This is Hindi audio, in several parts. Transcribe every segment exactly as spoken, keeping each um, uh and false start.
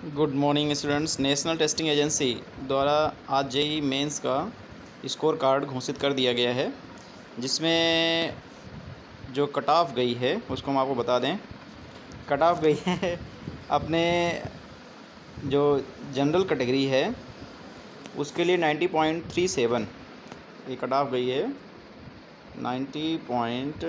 Good morning students. National Testing Agency द्वारा आज जेई मेंस का स्कोर कार्ड घोषित कर दिया गया है, जिसमें जो कट ऑफ गई है उसको हम आपको बता दें। कट ऑफ गई है अपने जो जनरल कैटेगरी है उसके लिए नाइन्टी पॉइंट थ्री सेवन ये कट ऑफ गई है ninety point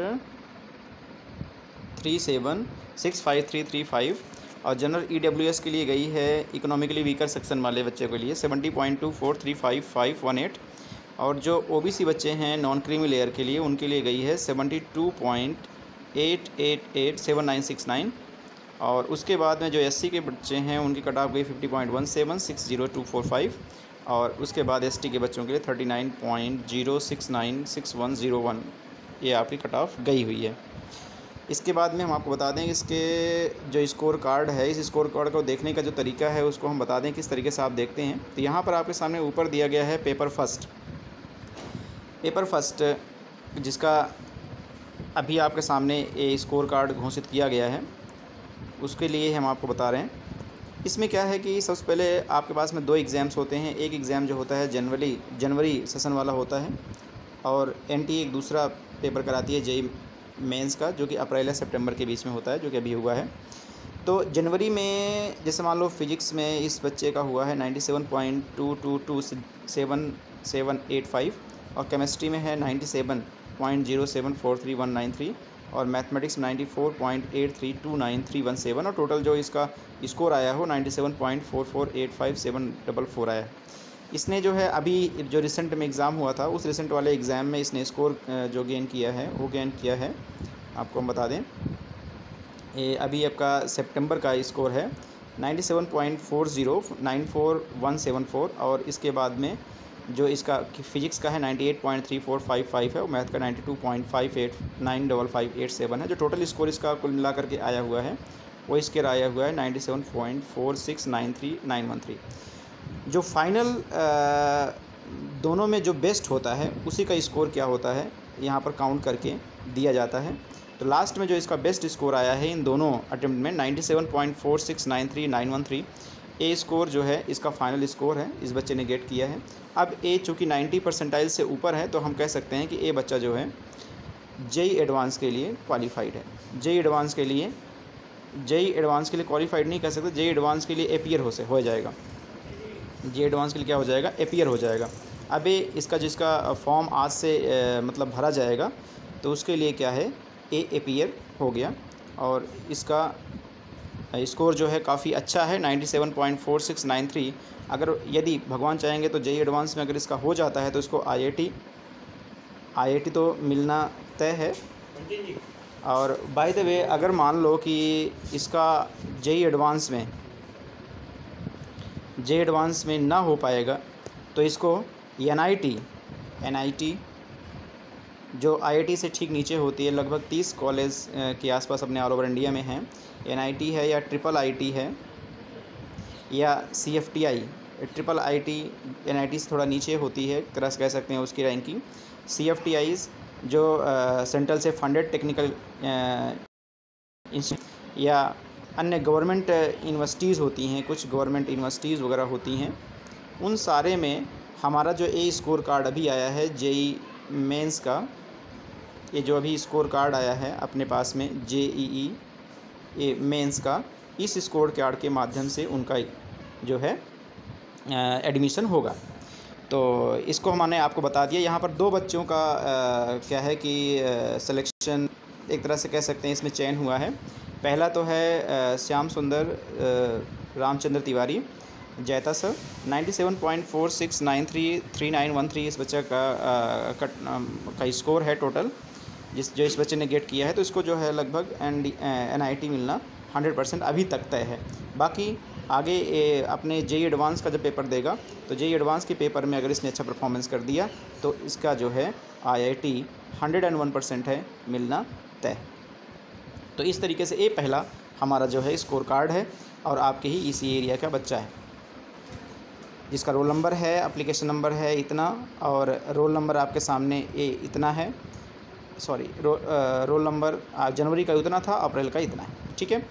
three seven six five three three five और जनरल ईडब्ल्यूएस के लिए गई है इकोनॉमिकली वीकर सेक्शन वाले बच्चे के लिए seventy point two four three five five one eight और जो ओबीसी बच्चे हैं नॉन क्रीमी लेयर के लिए उनके लिए गई है seventy two point eight eight eight seven nine six nine और उसके बाद में जो एससी के बच्चे हैं उनकी कट ऑफ गई fifty point one seven six zero two four five और उसके बाद एसटी के बच्चों के लिए thirty nine point zero six nine six one zero one ये आपकी कट ऑफ गई हुई है। इसके बाद में हम आपको बता दें इसके जो स्कोर कार्ड है, इस स्कोर कार्ड को देखने का जो तरीका है उसको हम बता दें किस तरीके से आप देखते हैं। तो यहाँ पर आपके सामने ऊपर दिया गया है पेपर फर्स्ट। पेपर फर्स्ट जिसका अभी आपके सामने ये स्कोर कार्ड घोषित किया गया है उसके लिए हम आपको बता रहे हैं। इसमें क्या है कि सबसे पहले आपके पास में दो एग्ज़ाम्स होते हैं। एक एग्ज़ाम जो होता है जनवरी जनवरी सेशन वाला होता है और एनटीए एक दूसरा पेपर कराती है जेई मेंस का, जो कि अप्रैल या सितंबर के बीच में होता है, जो कि अभी हुआ है। तो जनवरी में जैसे मान लो फिजिक्स में इस बच्चे का हुआ है ninety seven point two two two seven seven eight five और केमिस्ट्री में है ninety seven point zero seven four three one nine three और मैथमेटिक्स में ninety four point eight three two nine three one seven और टोटल जो इसका स्कोर आया हो ninety seven point four four eight five seven double four आया है। इसने जो है अभी जो रिसेंट में एग्ज़ाम हुआ था उस रिसेंट वाले एग्ज़ाम में इसने स्कोर जो गेन किया है वो गेन किया है आपको हम बता दें। ये अभी आपका सितंबर का स्कोर है ninety seven point four zero nine four one seven four और इसके बाद में जो इसका फिजिक्स का है ninety eight point three four five five है और मैथ का ninety two point five eight nine double five eight seven है। जो टोटल स्कोर इसका कुल मिला करके आया हुआ है वो इसके आया हुआ है ninety seven point four six nine three nine one three. जो फाइनल दोनों में जो बेस्ट होता है उसी का स्कोर क्या होता है यहाँ पर काउंट करके दिया जाता है। तो लास्ट में जो इसका बेस्ट स्कोर आया है इन दोनों अटेम्प्ट में ninety seven point four six nine three nine one three a score जो है इसका फाइनल स्कोर है, इस बच्चे ने गेट किया है। अब ए चूँकि नाइन्टी परसेंटाइल से ऊपर है तो हम कह सकते हैं कि ए बच्चा जो है जेई एडवांस के लिए क्वालिफाइड है। जेई एडवांस के लिए जेई एडवांस के लिए क्वालिफाइड नहीं कह सकते, जेई एडवांस के लिए एपियर हो से हो जाएगा। जे एडवांस के लिए क्या हो जाएगा, एपियर हो जाएगा। अभी इसका जिसका फॉर्म आज से ए, मतलब भरा जाएगा तो उसके लिए क्या है ए एपियर हो गया और इसका स्कोर जो है काफ़ी अच्छा है ninety seven point four six nine three. अगर यदि भगवान चाहेंगे तो जेई एडवांस में अगर इसका हो जाता है तो इसको आईआईटी आईआईटी तो मिलना तय है। और बाय द वे अगर मान लो कि इसका जेई एडवांस में जे एडवांस में ना हो पाएगा तो इसको एनआईटी एनआईटी जो आईआईटी से ठीक नीचे होती है, लगभग तीस कॉलेज के आसपास अपने ऑल ओवर इंडिया में हैं। एनआईटी है या ट्रिपल आईटी है या सीएफटीआई। ट्रिपल आईटी एनआईटी से थोड़ा नीचे होती है, क्रस कह सकते हैं उसकी रैंकिंग। सीएफटीआईज जो सेंट्रल से फंडेड टेक्निकल या अन्य गवर्नमेंट यूनिवर्सिटीज़ होती हैं, कुछ गवर्नमेंट यूनिवर्सिटीज़ वगैरह होती हैं, उन सारे में हमारा जो ए स्कोर कार्ड अभी आया है जेई मेंस का, ये जो अभी स्कोर कार्ड आया है अपने पास में जेईई ए मेंस का, इस स्कोर कार्ड के माध्यम से उनका जो है एडमिशन होगा। तो इसको हमने आपको बता दिया। यहाँ पर दो बच्चों का आ, क्या है कि सिलेक्शन एक तरह से कह सकते हैं इसमें चयन हुआ है। पहला तो है श्याम सुंदर रामचंद्र तिवारी जैता sir, ninety seven point four six nine three three nine one three इस बच्चे का आ, कट, आ, का स्कोर है टोटल, जिस जो इस बच्चे ने गेट किया है। तो इसको जो है लगभग एन एन आई टी मिलना हंड्रेड परसेंट अभी तक तय है। बाकी आगे ए, अपने जेई एडवांस का जब पेपर देगा तो जेई एडवांस के पेपर में अगर इसने अच्छा परफॉर्मेंस कर दिया तो इसका जो है IIT hundred and one percent है मिलना तय। तो इस तरीके से ये पहला हमारा जो है स्कोर कार्ड है और आपके ही इसी एरिया का बच्चा है जिसका रोल नंबर है, एप्लीकेशन नंबर है इतना और रोल नंबर आपके सामने ये इतना है। सॉरी रो, रोल नंबर जनवरी का उतना था, अप्रैल का इतना है। ठीक है,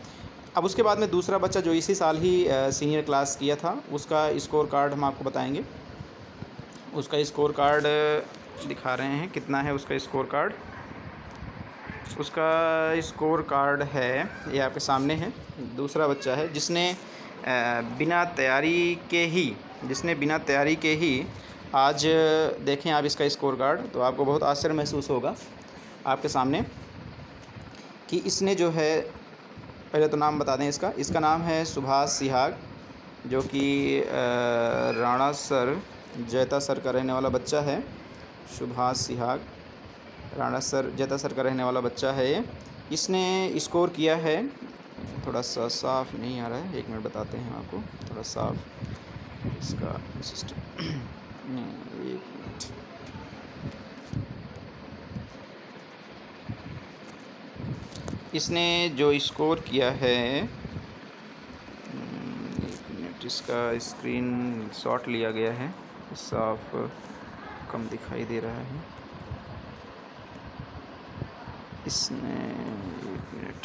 अब उसके बाद में दूसरा बच्चा जो इसी साल ही सीनियर क्लास किया था, उसका स्कोर कार्ड हम आपको बताएंगे। उसका स्कोर कार्ड दिखा रहे हैं, कितना है उसका स्कोर कार्ड। उसका स्कोर कार्ड है, ये आपके सामने है। दूसरा बच्चा है जिसने बिना तैयारी के ही जिसने बिना तैयारी के ही आज देखें आप इसका स्कोर कार्ड, तो आपको बहुत आश्चर्य महसूस होगा आपके सामने कि इसने जो है, पहले तो नाम बता दें इसका इसका नाम है सुभाष सिहाग, जो कि राणा सर जैता सर का रहने वाला बच्चा है। सुभाष सिहाग राणा सर जैता सर का रहने वाला बच्चा है ये। इसने स्कोर किया है, थोड़ा सा साफ नहीं आ रहा है, एक मिनट बताते हैं आपको थोड़ा साफ इसका सिस्टम। एक मिनट, इसने जो स्कोर किया है, एक मिनट, इसका स्क्रीन शॉट लिया गया है, साफ कम दिखाई दे रहा है। इसने एक मिनट,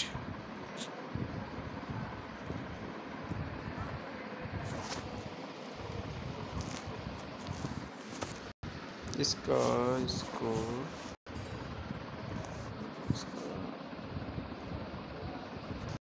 इसका स्कोर